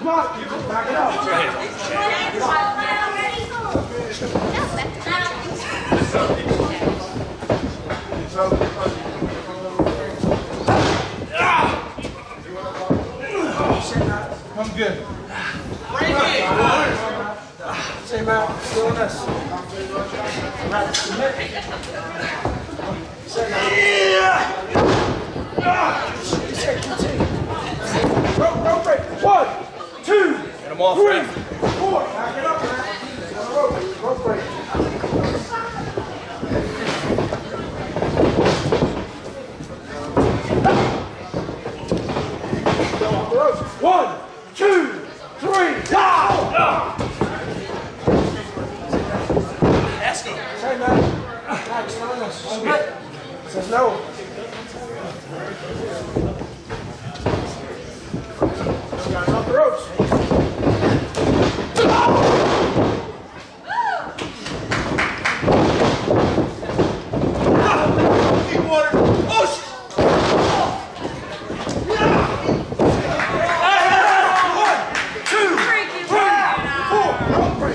Come on, back it up. I'm good. Say Matt, still in this. Matt, submit. Rope break. 1, 2, 3, 4. Back it up, Matt. Rope break. Go off the ropes. 1, 2, 3, down! Ask him. Say, Matt. Max, on this. Submit. Says no. Guys off the ropes. Keep water. Oh, shit. 1, 2, 3, 4. Rope break.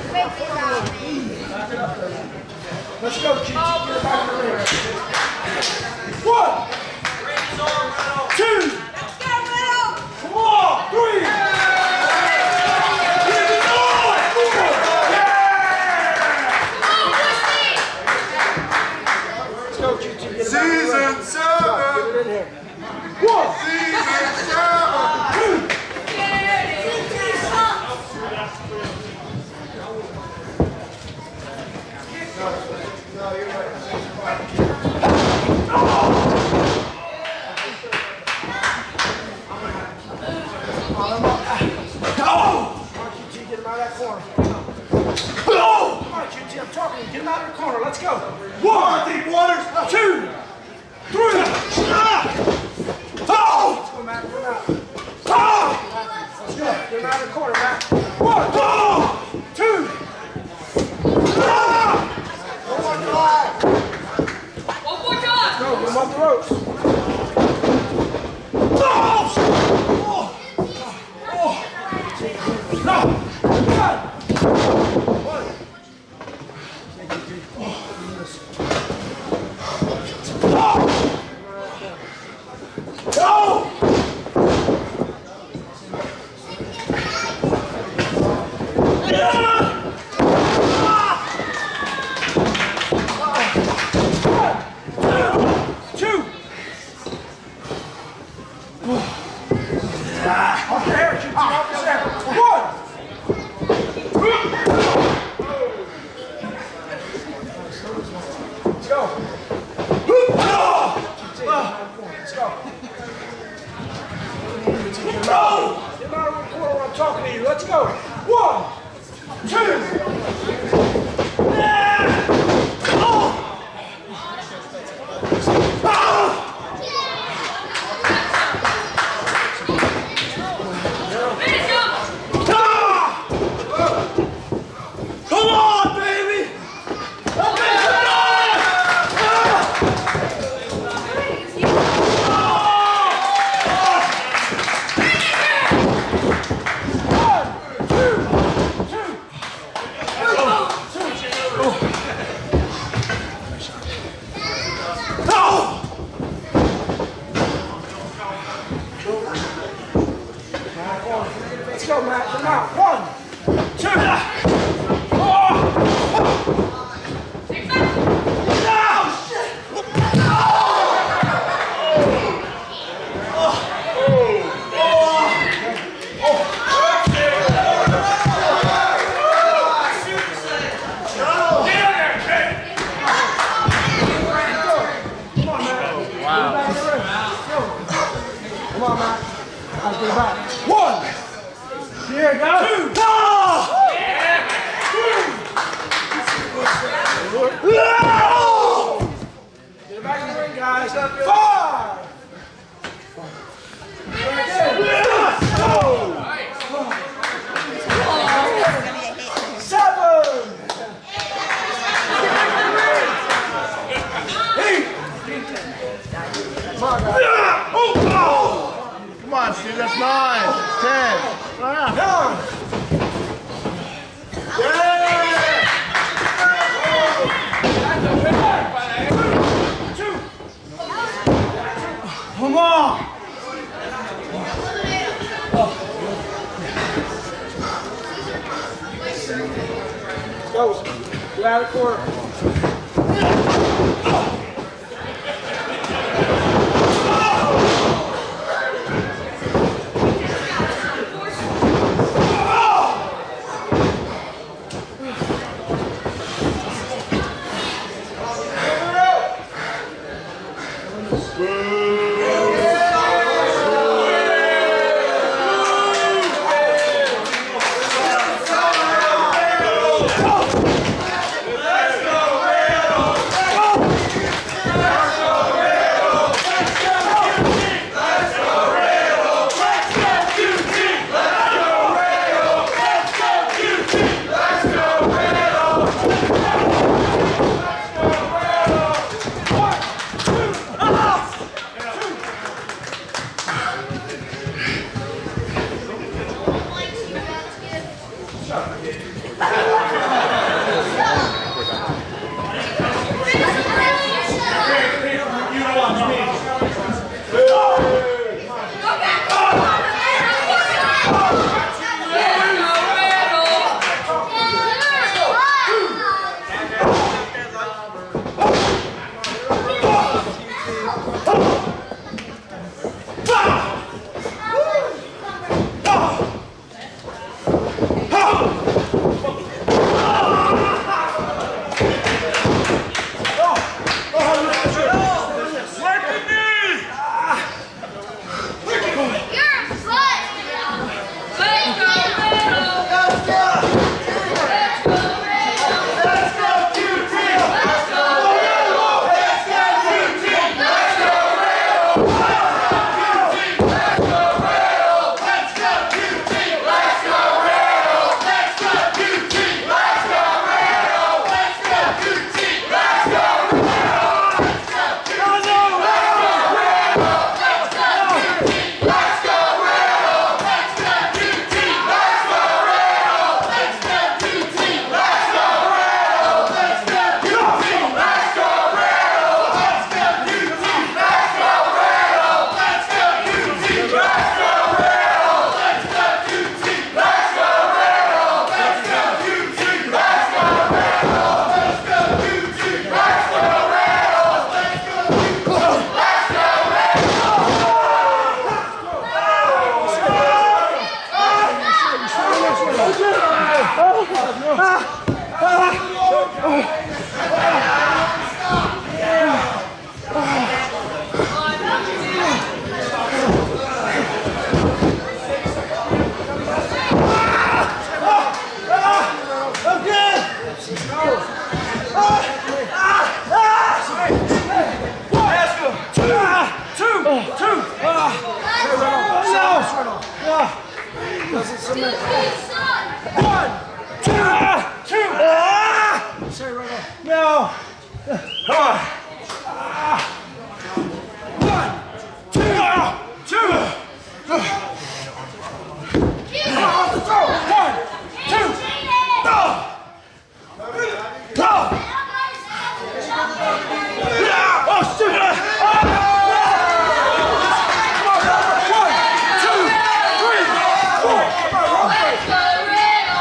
Let's go, Chief. Get it back in the ring. 1, 2. Come on, 3. Let's go, Chief. Season 7. Get it in here. 1, Season 7. 2. No, you're right. Get him out of that corner. Come on, QT, I'm talking to you. Get him out of the corner. Let's go. 1, deep waters. 2, 3. Let's go, Matt. Get him out. Let's go. Get him out of the corner, Matt. 1, 2. One more drive. One more time. Go, get him off the ropes. Off the air, shoot off the air. 1. Let's go. Let's go. Get out of the corner when I'm talking to you. Let's go. 1, 2. Come on, baby! Let's go, Matt. Come out. 1, 2. Come on, Matt. Let's get it back. 1. Here it goes. 2. Yeah. 3. Get it back in the ring, guys. 5. 7. 8. Come on, guys. Come on, Steve, that's 9. 10. Come on! Go. Get out of the corner.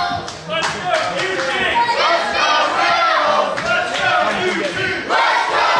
Let's go!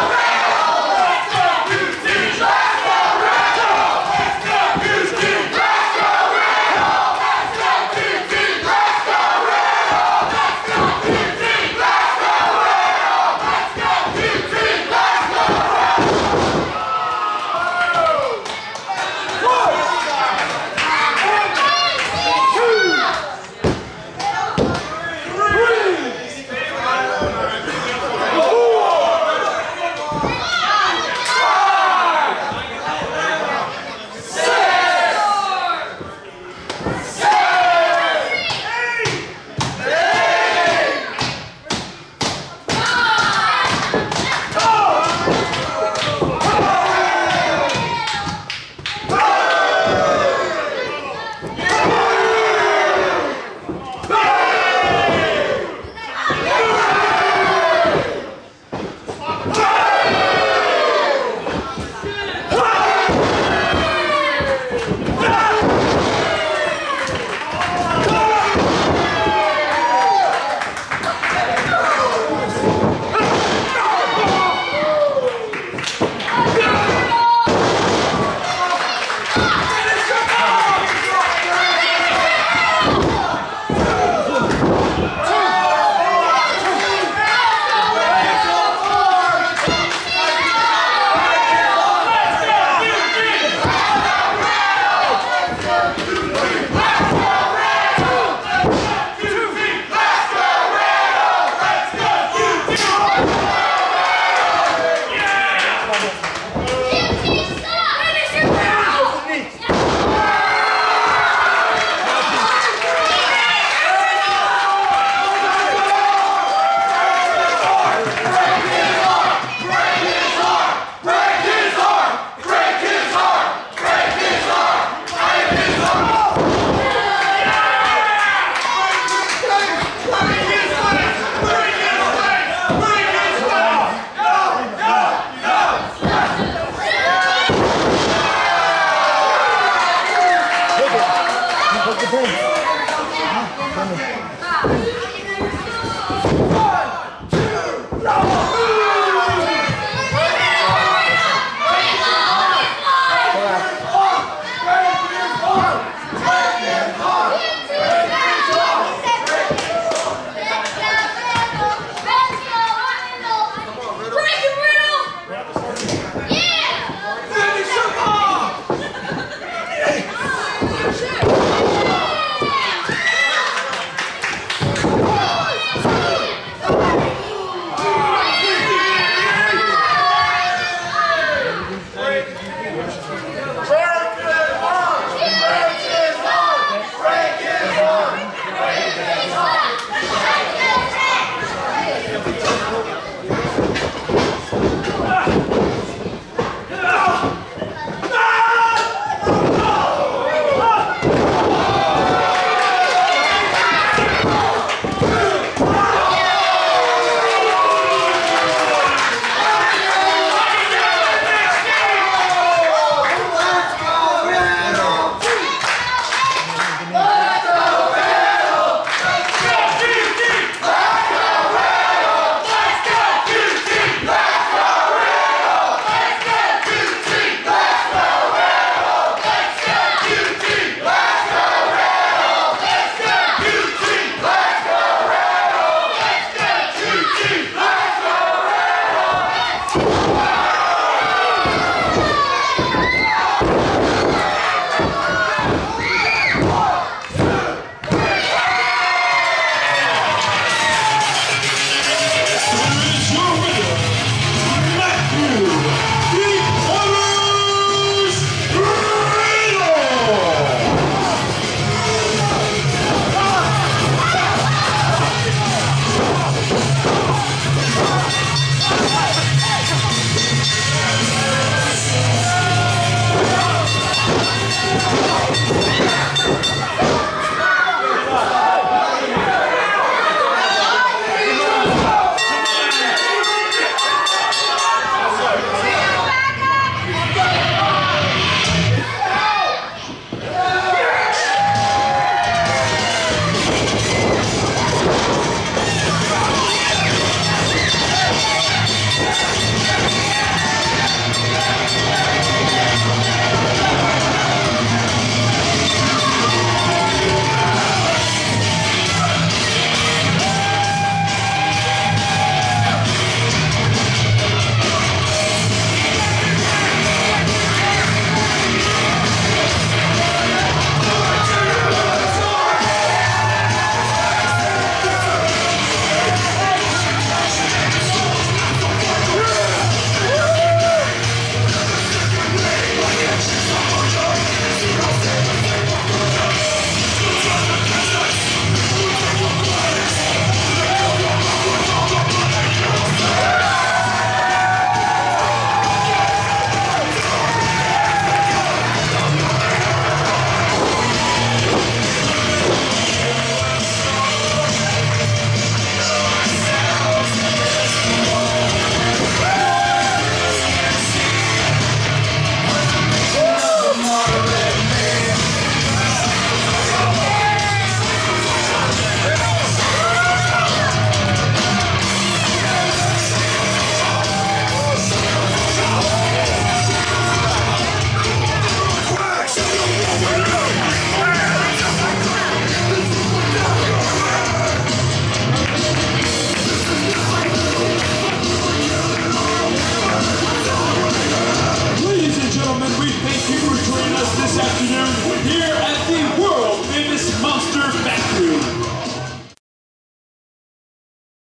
the thing.